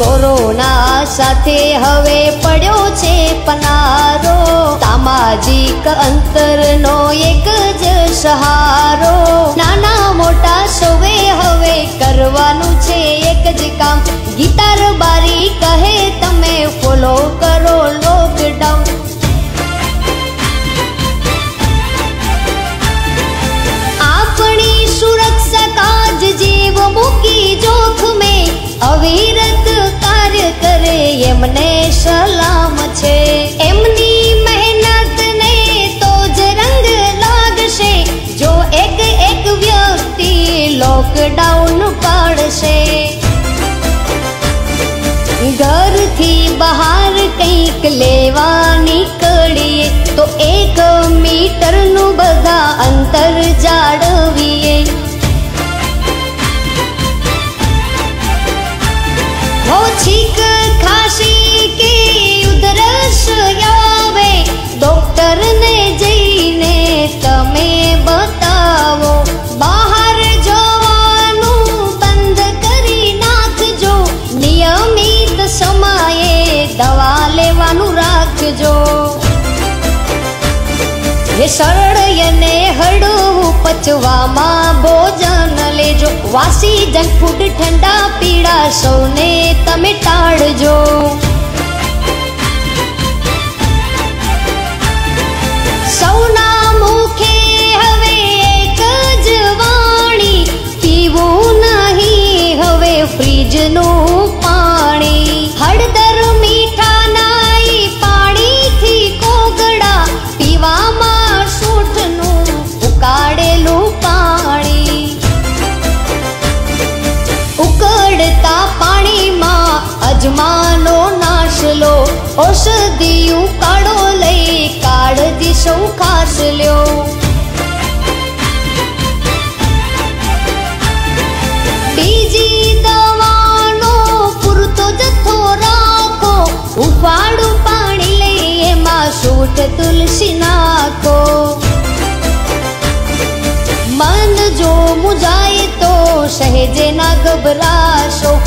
Corona સાથે હવે પડ્યો છે પનારો, સામાજિક અંતરનો એક જ સહારો, નાના મોટા સૌએ હવે કરવાનું છે એક જ કામ, ગીતાર બારી કહે તમે ફોલો કરો લોકડાઉન। આપણી સુરક્ષા કાજ જીવ મૂકી જોખમે, અવિરત કાર્ય કરે એમને સલામ છે, એમની મહેનત ને તો જ રંગ લાગશે, જો એક એક વ્યક્તિ લોકડાઉન પાડશે। ઘરથી બહાર કંઈક લેવા નીકળીએ તો 1 મીટરનું બધા અંતર જાળવીએ। છીક ખાંસી કે ઉધરસ આવે, ડોક્ટરને જઈને તમે બતાવો, બહાર જવાનું બંધ કરી નાખજો, નિયમિત સમયે દવા લેવાનું રાખજો। એ સરળ અને હળવું પચવામાં ભોજન લેજો, વાસી જંક ફૂડ ઠંડા પીણા સૌને તમે ટાળજો। સૌના મુખે હવે એક જ વાણી, પીવું નહીં હવે ફ્રીજનું પાણી, હળદર મીઠા નાઈ પાણીથી કોગળા, પીવામાં સૂંઠનું ઉકાળેલું પાણી, ઉકળતા પાણીમાં અજમાનો નાશ લો, ઔષધિયું કાળો લઈ કાળજી સૌ ખાસ લ્યો। બીજી દવાનો પૂરતો જથ્થો રાખો, ઉફાળું પાણી લઈ એમાં સૂંઠ તુલસી નાખો, મન જો મુજાય તો સહેજે ના ગભરાશો,